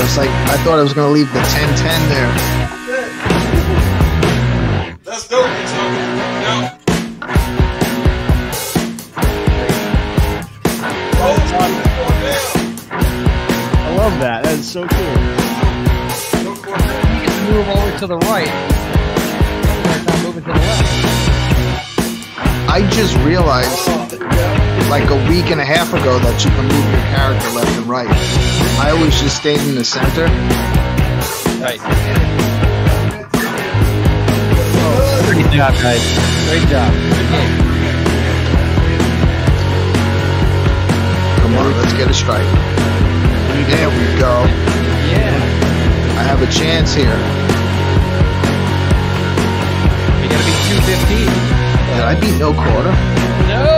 I thought I was gonna leave the 10-10 there. That's dope. No. I love that. That is so cool. You get to move over to the right. Not moving to the left. I just realized, like a week and a half ago, that you can move your character left and right. I always just stayed in the center. Right. Oh, great job, guys. Great job. Good game. Come on, let's get a strike. There we go. Yeah. I have a chance here. You gotta be 215. Did I beat no quarter? No!